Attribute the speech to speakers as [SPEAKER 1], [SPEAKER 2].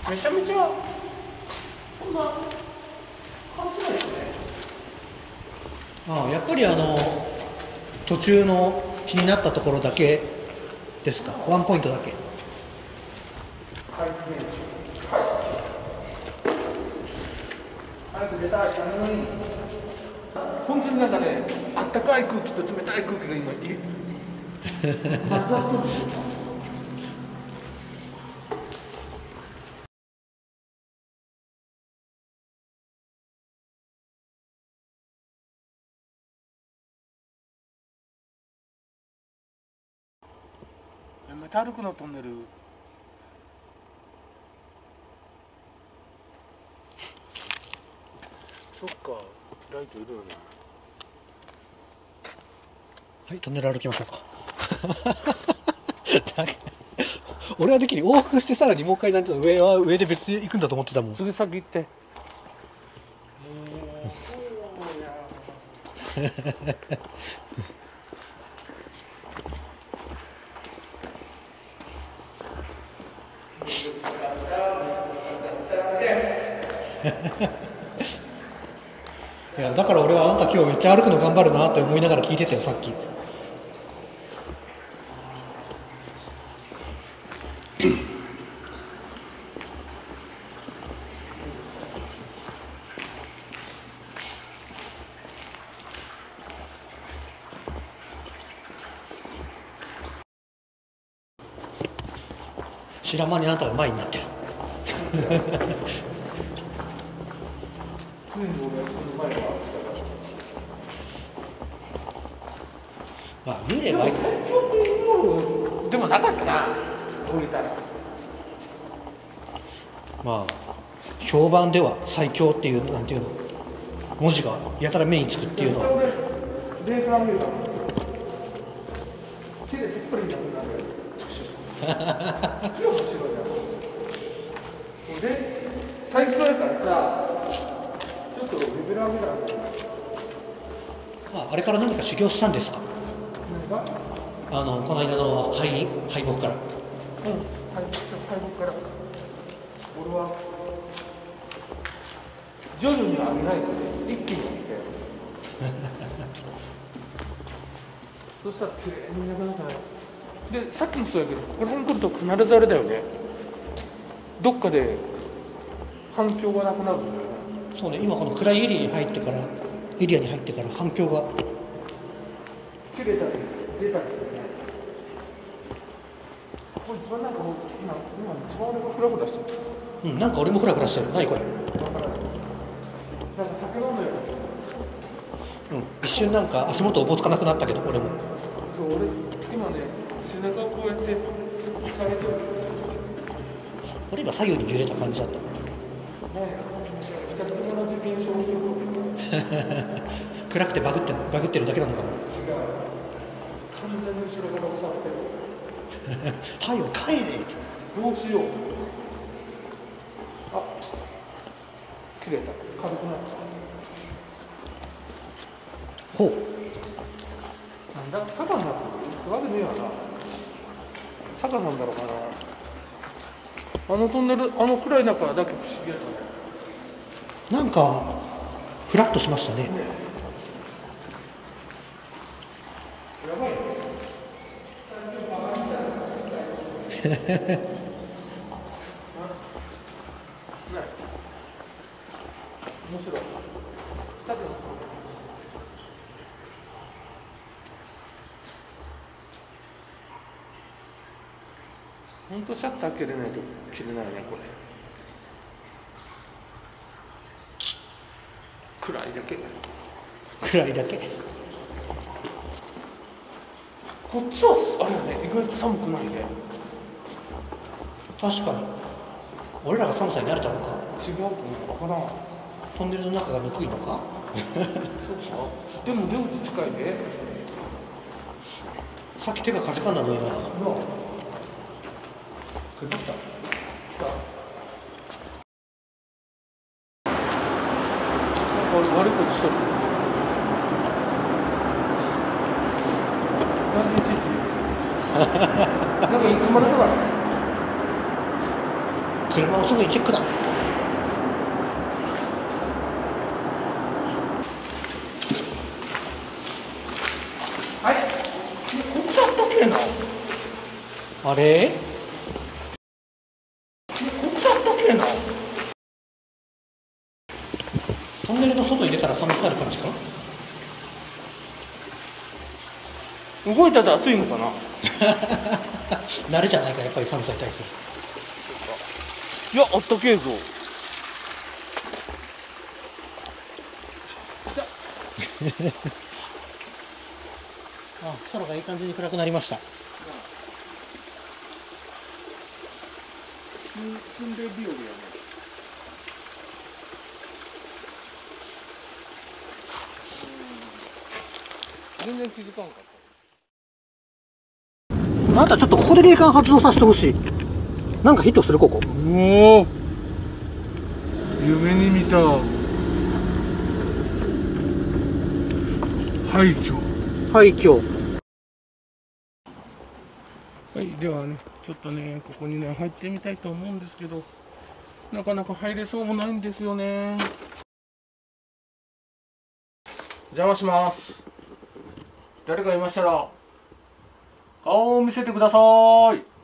[SPEAKER 1] めちゃめちゃそんな感じないですね。
[SPEAKER 2] ああ、やっぱり途中の気になったところだけですか、ワンポイントだけ。
[SPEAKER 1] 早く出たい。本当になんかね、あったかい空気と冷たい空気が今混ざってる。メタルクのトンネル。そっか、ライトいるよね。
[SPEAKER 2] はい、トンネル歩きましょうか。俺はできる、往復してさらにもう一回なんていうの、上は上で別に行くんだと思ってたもん。
[SPEAKER 1] 次先行って。
[SPEAKER 2] いやだから俺はあなた今日めっちゃ歩くの頑張るなって思いながら聞いてたよ、さっき。知らん間にあなたが前になってる。まあ見ればいい。
[SPEAKER 1] でもなかったな、降りたら。
[SPEAKER 2] まあ評判では最強っていうなんていうの文字がやたら目につくっていうのは。
[SPEAKER 1] データ見るから手でせっぱりになくなる。で最強やからさ、ちょっとレベル上げたら。
[SPEAKER 2] あれから何か修行したんですか。
[SPEAKER 1] 何が？
[SPEAKER 2] この間の敗北から。
[SPEAKER 1] 敗北から。俺は徐々に上げないとね、一気に上げてそしたらきれいになくなったね。でさっきもそうやけど、ここら辺来ると必ずあれだよね、どっかで反響がなくなるんだよね。
[SPEAKER 2] そうね、今この暗いエリアに入ってから反響が
[SPEAKER 1] 切れたり出たりするね。これ一番なんかもう今一番俺がフラフラしてる。
[SPEAKER 2] うん、なんか俺もフラフラしてる。何これ。
[SPEAKER 1] なんか酒飲んだよ。
[SPEAKER 2] うん、一瞬なんか足元おぼつかなくなったけど、俺も。
[SPEAKER 1] そう、俺今ね、背中をこうやって下げちゃう。
[SPEAKER 2] 俺今左右に揺れた感じだった。
[SPEAKER 1] ねえ、二人とも同じ現象を起
[SPEAKER 2] 暗くてバグってるだけなのかも。
[SPEAKER 1] 違う。完全に後ろから押されてる。
[SPEAKER 2] はよ帰れ。
[SPEAKER 1] どうしよう。あ、切れた。軽くなった。
[SPEAKER 2] ほう。
[SPEAKER 1] なんだ、坂になってるわけねえよな。坂なんだろうかな。あのトンネル、あの暗い中だけ不思議やったね。
[SPEAKER 2] なんかフラッとしましたね。
[SPEAKER 1] やばいね。面白い。本当シャッター開けれないと切れないね、これ。暗いだけ。
[SPEAKER 2] 暗いだけ。
[SPEAKER 1] こっちはあれだね、意外と寒くないね。
[SPEAKER 2] 確かに俺らが寒さに慣れたのか。
[SPEAKER 1] 違うと思う。わからん。
[SPEAKER 2] トンネルの中がぬくいのか。
[SPEAKER 1] そうか。でも出口近いね。
[SPEAKER 2] さっき手がかじかんだのにな。
[SPEAKER 1] なあ。
[SPEAKER 2] 来た。
[SPEAKER 1] 悪いことしとる。なんでいちいちなんかいつまでとかね。
[SPEAKER 2] 帰車をすぐにチェックだ。
[SPEAKER 1] あれこっちあったっけな、
[SPEAKER 2] あれ、
[SPEAKER 1] こっちあったっけな。
[SPEAKER 2] トンネルの外に出たら寒くなる感じか。
[SPEAKER 1] 動いたら暑いのかな。
[SPEAKER 2] 慣れじゃないか、やっぱり寒さに対する。
[SPEAKER 1] いや、あったけえぞ。
[SPEAKER 2] あ、空がいい感じに暗くなりました。
[SPEAKER 1] 心霊日和やね。全然気づかんかった。
[SPEAKER 2] あなたちょっとここで霊感発動させてほしい。なんかヒットするここ。
[SPEAKER 1] おお、夢に見た廃墟。
[SPEAKER 2] 廃墟。
[SPEAKER 1] はい、ではね、ちょっとね、ここにね、入ってみたいと思うんですけど、なかなか入れそうもないんですよね。邪魔します。誰かいましたら、顔を見せてください。